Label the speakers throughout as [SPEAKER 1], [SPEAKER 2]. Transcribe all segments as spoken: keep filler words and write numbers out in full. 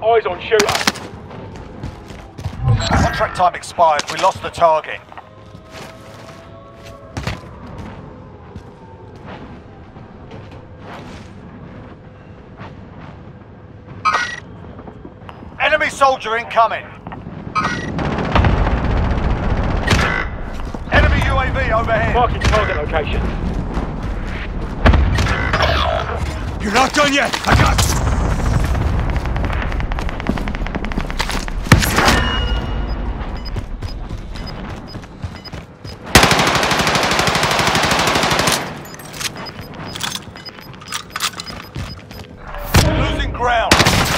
[SPEAKER 1] Eyes on shooter.
[SPEAKER 2] Contract time expired. We lost the target. Enemy soldier incoming. Enemy U A V overhead.
[SPEAKER 1] Marking target location.
[SPEAKER 3] You're not done yet! I got...
[SPEAKER 2] Losing ground.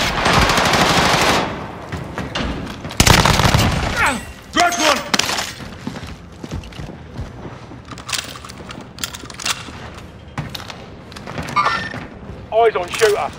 [SPEAKER 3] Crack one!
[SPEAKER 1] Eyes on shooter.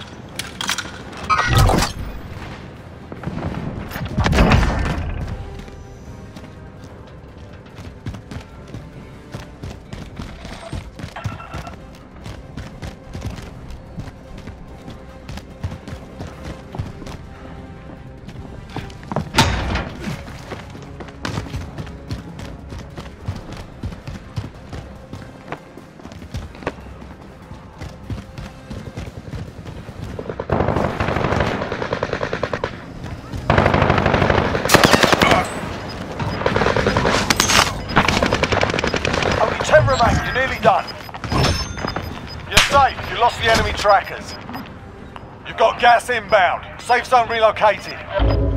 [SPEAKER 2] ten remain, you're nearly done. You're safe, you lost the enemy trackers. You've got gas inbound. Safe zone relocated.